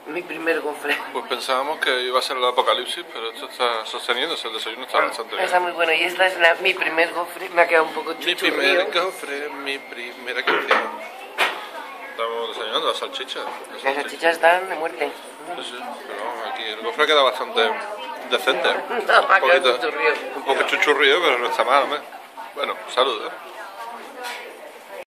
Mi primer gofre. Pues pensábamos que iba a ser el apocalipsis, pero esto está sosteniéndose, el desayuno está bastante bien. Está muy bueno y esta es mi primer gofre, me ha quedado un poco Mi chuchurrío. primer gofre, mi primera canción. Estamos desayunando la salchicha. Las salchichas están de muerte. Sí, sí, pero vamos, aquí el gofre queda bastante decente. No, me ha quedado chuchurrío. Un poco chuchurrío, pero no está mal, hombre. Bueno, salud, ¿eh?